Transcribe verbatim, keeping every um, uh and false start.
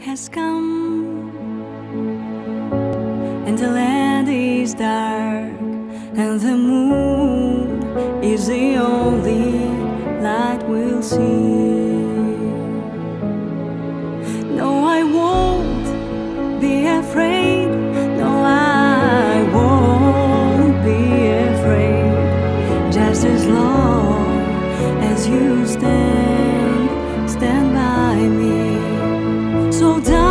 has come, and the land is dark, and the moon is the only light we'll see. No, I won't be afraid. No, I won't be afraid. Just as long as you stand, stand by me. So